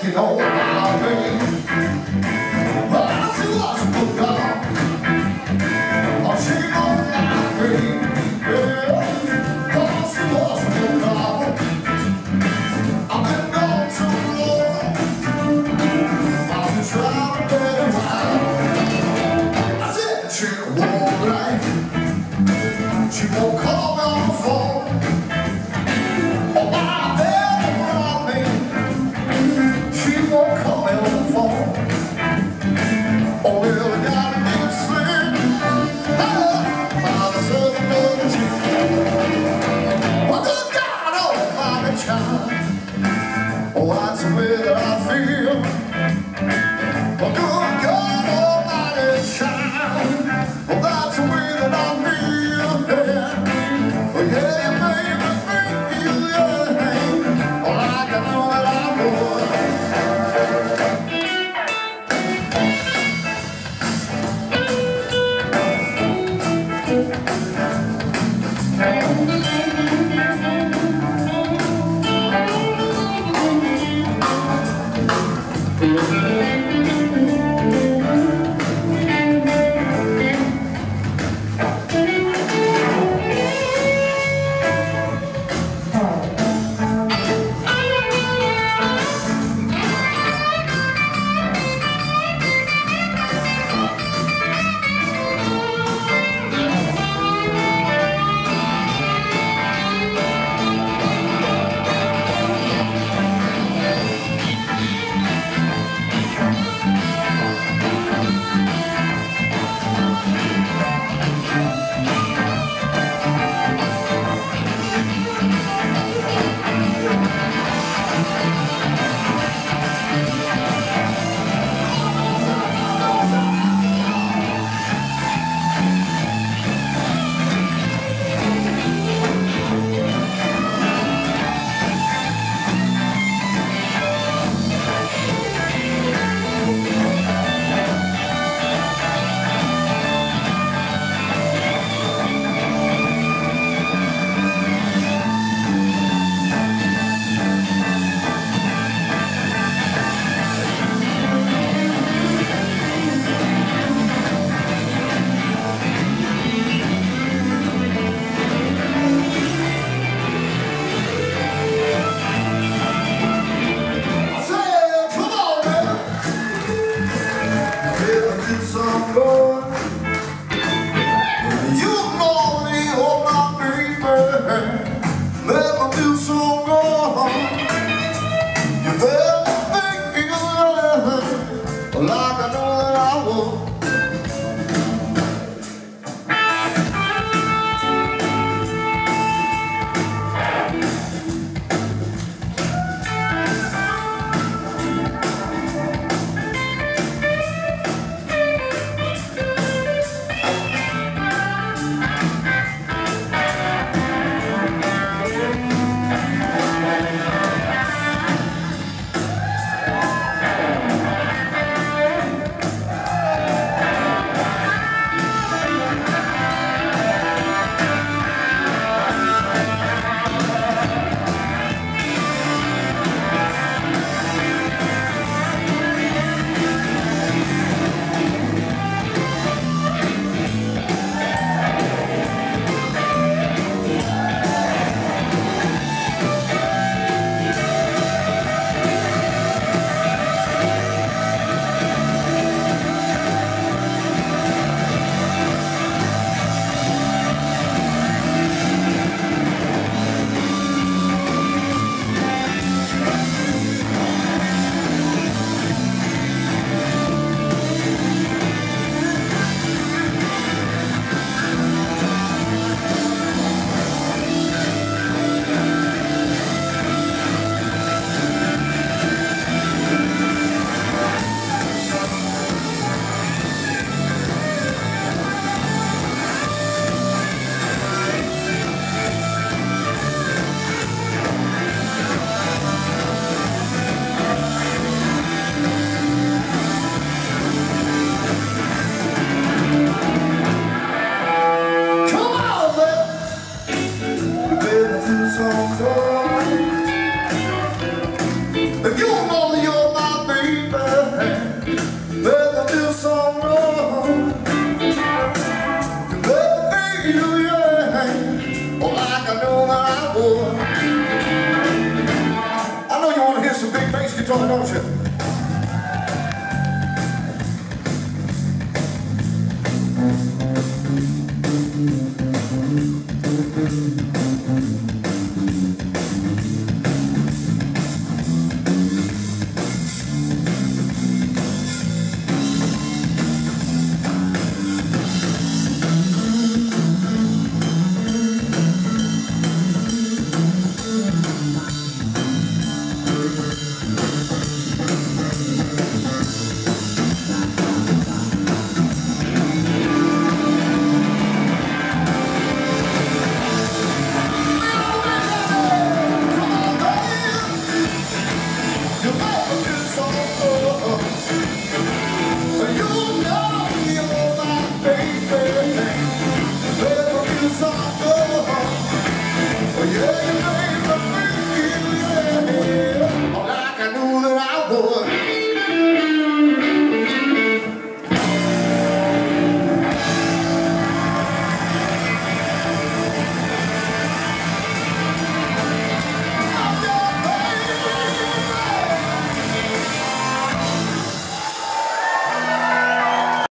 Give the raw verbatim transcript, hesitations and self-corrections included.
working all my way. Well, she was a good girl. Oh, she on my way. Yeah, oh, she was a good girl. I've been gone too long. I've been trying to get a while. I said she won't right. She won't call me on the phone. Oh, my baby brought me. She won't call me on the phone. Oh, well, I gotta be slim. Ah, I'm a southern melody. Well, good God, oh, my child. Oh, that's the way that I feel. Well, good God, almighty child. Well, that's the way that I feel. Yeah, well, yeah, you made me feel your hand. Well, I can know that I would. guitar, don't you?